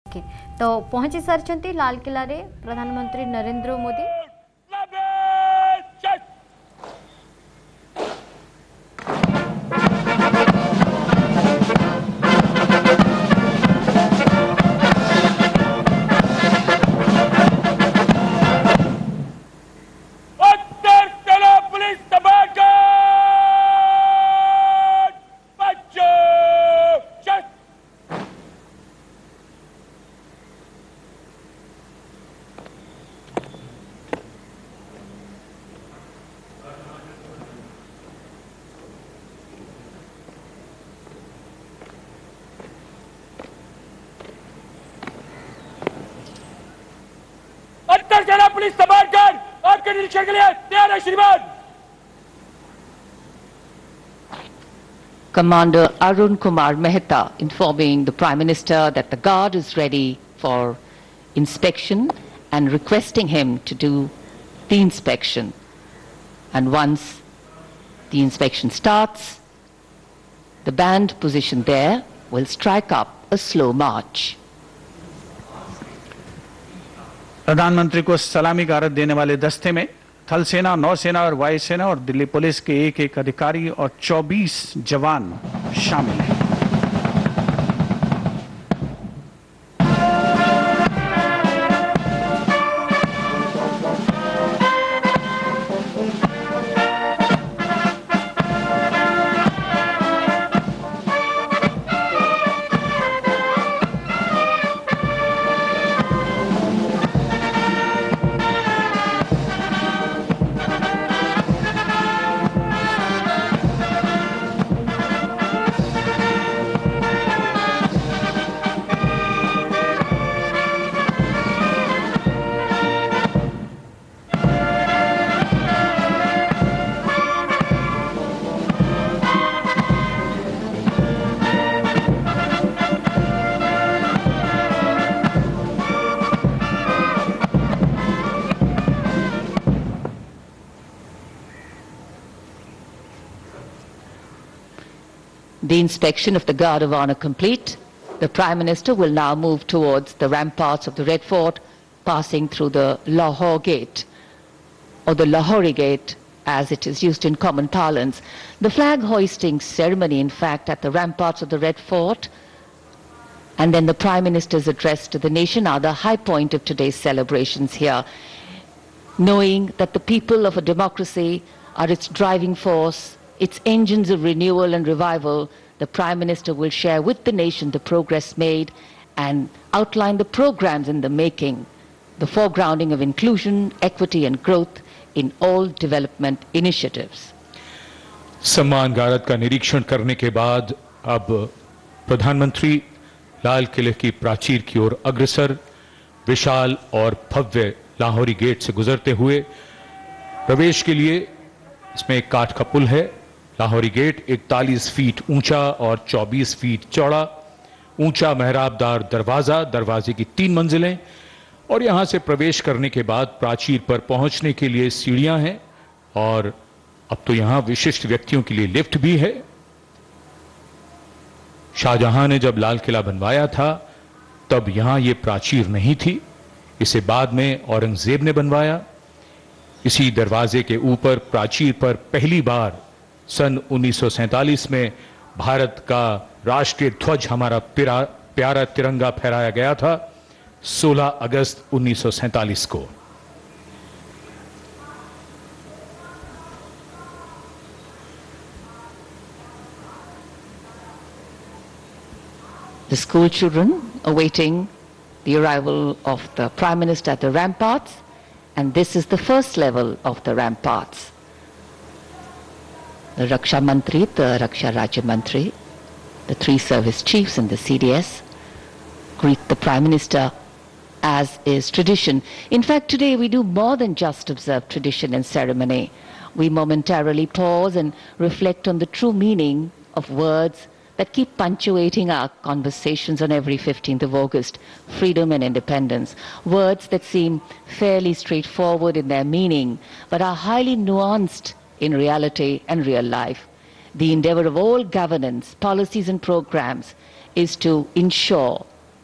तो पहुंची सारी लाल किला रे प्रधानमंत्री नरेंद्र मोदी। सेना पुलिस संभालकर आपके निरीक्षण के लिए तैयार है श्रीमान। Commander Arun Kumar Mehta informing the Prime Minister that the guard is ready for inspection and requesting him to do the inspection. And once the inspection starts, the band positioned there will strike up a slow march. प्रधानमंत्री को सलामी गारद देने वाले दस्ते में थल सेना, नौसेना और वायुसेना और दिल्ली पुलिस के एक अधिकारी और 24 जवान शामिल हैं। The inspection of the Guard of Honor complete, the Prime Minister will now move towards the ramparts of the Red Fort, passing through the Lahore Gate, or the Lahori Gate as it is used in common parlance. The flag hoisting ceremony, in fact, at the ramparts of the Red Fort, and then the Prime Minister's address to the nation are the high point of today's celebrations here, knowing that the people of a democracy are its driving force, its engines of renewal and revival. The Prime Minister will share with the nation the progress made and outline the programs in the making, the foregrounding of inclusion, equity and growth in all development initiatives. सम्मान गारद का निरीक्षण करने के बाद अब प्रधानमंत्री लाल किले की प्राचीर की ओर अग्रसर, विशाल और भव्य लाहौरी गेट से गुजरते हुए प्रवेश के लिए इसमें एक काठ का पुल है। लाहौरी गेट 41 फीट ऊंचा और 24 फीट चौड़ा, ऊंचा मेहराबदार दरवाजा, दरवाजे की 3 मंजिलें और यहां से प्रवेश करने के बाद प्राचीर पर पहुंचने के लिए सीढ़ियां हैं और अब तो यहां विशिष्ट व्यक्तियों के लिए लिफ्ट भी है। शाहजहां ने जब लाल किला बनवाया था तब यहां यह प्राचीर नहीं थी, इसे बाद में औरंगजेब ने बनवाया। इसी दरवाजे के ऊपर प्राचीर पर पहली बार सन 1947 में भारत का राष्ट्रीय ध्वज, हमारा प्यारा तिरंगा फहराया गया था 16 अगस्त 1947 को। The school children awaiting the arrival of the Prime Minister at the ramparts, and this is the first level of the ramparts. The Raksha Mantri, the Raksha Rajya Mantri, the 3 service chiefs and the CDS greet the Prime Minister as is tradition. In fact, today we do more than just observe tradition and ceremony. We momentarily pause and reflect on the true meaning of words that keep punctuating our conversations on every 15th of August, freedom and independence. Words that seem fairly straightforward in their meaning, but are highly nuanced in reality and real life. The endeavor of all governance, policies and programs is to ensure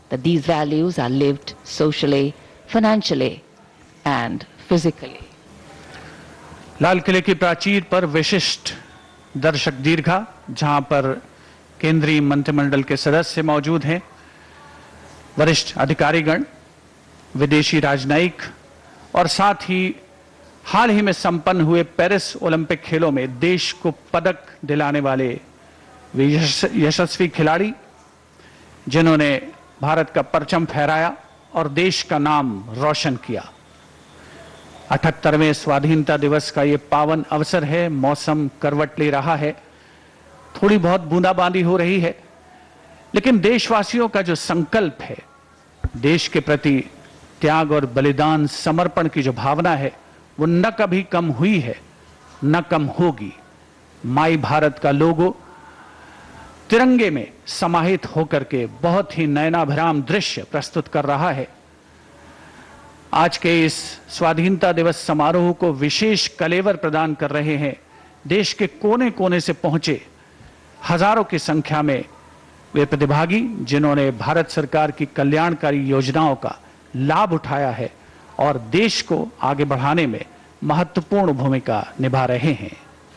that these values are lived socially, financially and physically. लाल किले की प्राचीर पर विशिष्ट दर्शक दीर्घा, जहां पर केंद्रीय मंत्रिमंडल के सदस्य मौजूद हैं, वरिष्ठ अधिकारीगण, विदेशी राजनयिक और साथ ही हाल ही में संपन्न हुए पेरिस ओलंपिक खेलों में देश को पदक दिलाने वाले वे यशस्वी खिलाड़ी, जिन्होंने भारत का परचम फहराया और देश का नाम रोशन किया। 78वें स्वाधीनता दिवस का ये पावन अवसर है। मौसम करवट ले रहा है, थोड़ी बहुत बूंदाबांदी हो रही है, लेकिन देशवासियों का जो संकल्प है, देश के प्रति त्याग और बलिदान, समर्पण की जो भावना है, वो न कभी कम हुई है, न कम होगी। माई भारत का लोगो तिरंगे में समाहित होकर के बहुत ही नयनाभिराम दृश्य प्रस्तुत कर रहा है। आज के इस स्वाधीनता दिवस समारोह को विशेष कलेवर प्रदान कर रहे हैं देश के कोने कोने से पहुंचे हजारों की संख्या में वे प्रतिभागी, जिन्होंने भारत सरकार की कल्याणकारी योजनाओं का लाभ उठाया है और देश को आगे बढ़ाने में महत्वपूर्ण भूमिका निभा रहे हैं।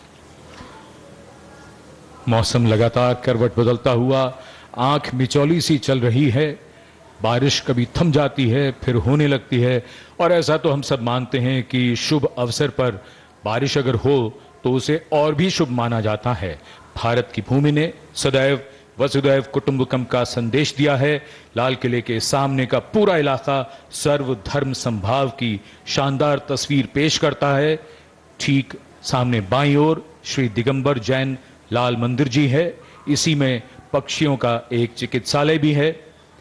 मौसम लगातार करवट बदलता हुआ आंख मिचौली सी चल रही है। बारिश कभी थम जाती है, फिर होने लगती है, और ऐसा तो हम सब मानते हैं कि शुभ अवसर पर बारिश अगर हो तो उसे और भी शुभ माना जाता है। भारत की भूमि ने सदैव वसुधैव कुटुंबकम का संदेश दिया है। लाल किले के सामने का पूरा इलाका सर्वधर्म संभाव की शानदार तस्वीर पेश करता है। ठीक सामने बाईं ओर श्री दिगंबर जैन लाल मंदिर जी है। इसी में पक्षियों का एक चिकित्सालय भी है।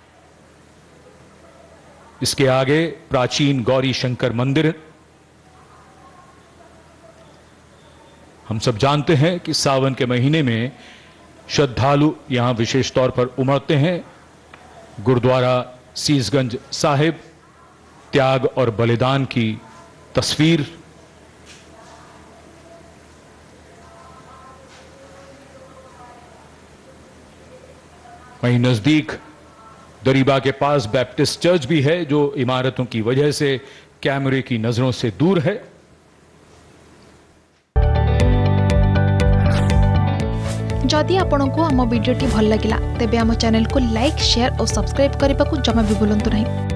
इसके आगे प्राचीन गौरी शंकर मंदिर। हम सब जानते हैं कि सावन के महीने में श्रद्धालु यहां विशेष तौर पर उमड़ते हैं। गुरुद्वारा सीसगंज साहिब, त्याग और बलिदान की तस्वीर। वहीं नजदीक दरीबा के पास बैप्टिस्ट चर्च भी है, जो इमारतों की वजह से कैमरे की नजरों से दूर है। जदि आपंक आम भिडी भल लगा तेब आम चैनल को लाइक, शेयर और सब्सक्राइब करने को जमा भी भूलु नहीं।